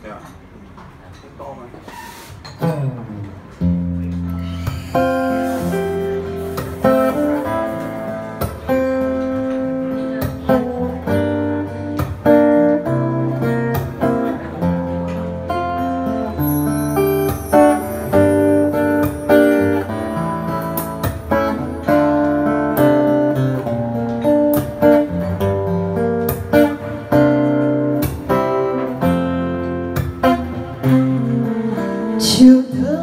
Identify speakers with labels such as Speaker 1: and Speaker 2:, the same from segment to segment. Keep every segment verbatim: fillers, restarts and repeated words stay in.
Speaker 1: Dạ. To mà.
Speaker 2: chiều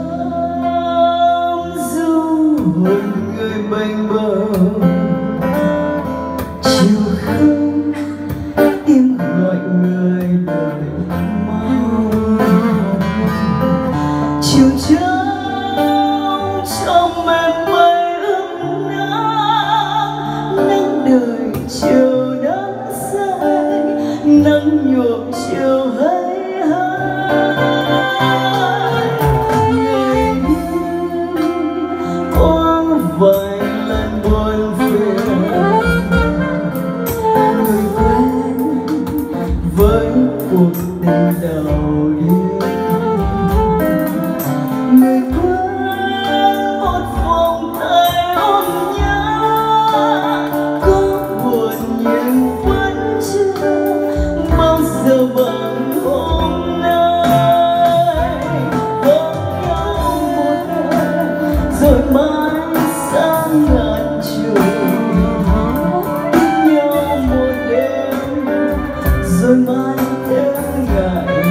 Speaker 2: thơm du hồn người mênh mông, chiều không tiếng gọi người đợi mong, chiều trắng trong màn mây ướt nắng, nắng đời chiều nắng say, nắng nhuộm chiều hay hay. Vài lần buồn phiền, người quen với cuộc tình đầu tiên, người quen một vòng tay ôm nhau, có buồn nhưng vẫn chưa bao giờ bằng hôm nay, có nhau một đời rồi mai sáng ngàn trường, nhau một đêm rồi mai đến ngày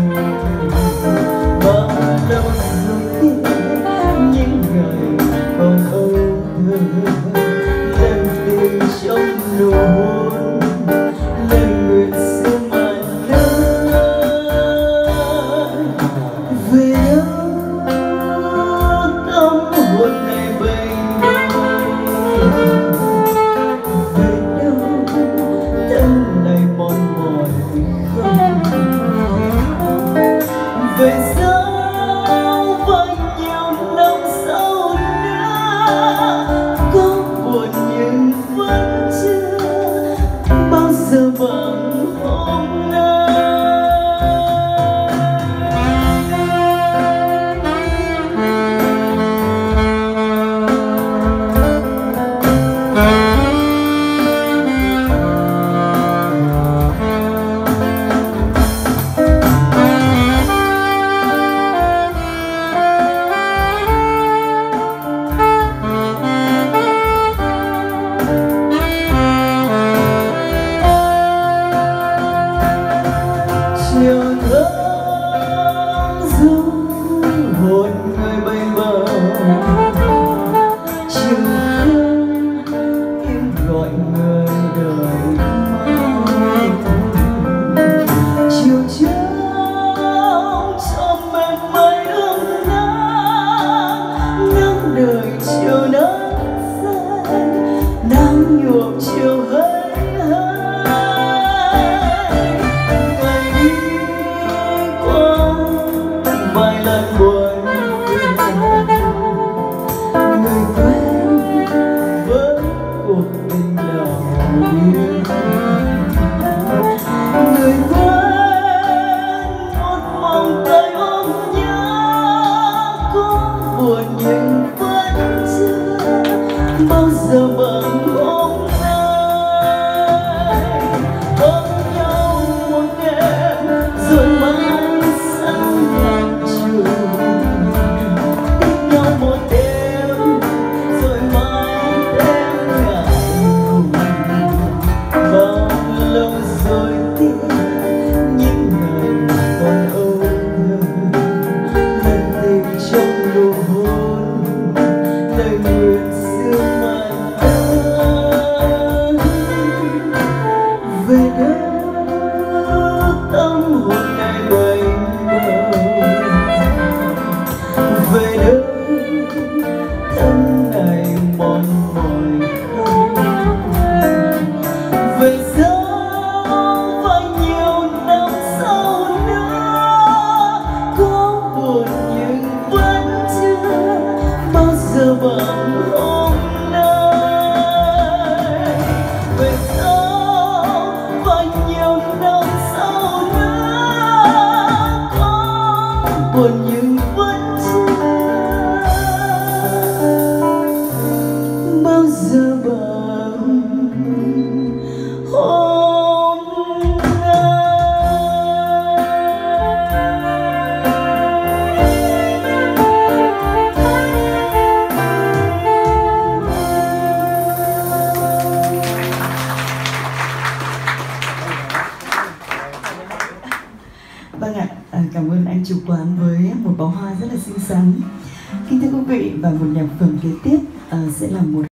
Speaker 2: và lâu rồi tiếc những ngày còn âu thơ, lần tình trong nụ hôn lời nguyện xưa mãi lớn về đâu tâm hồn này bềnh về sau với nhiều năm sau nữa, có buồn nhưng vẫn chưa bao giờ bằng hôm nay. cảm ơn anh chủ quán với một bó hoa rất là xinh xắn. Kính thưa quý vị, và một nhạc phẩm kế tiếp uh, sẽ là một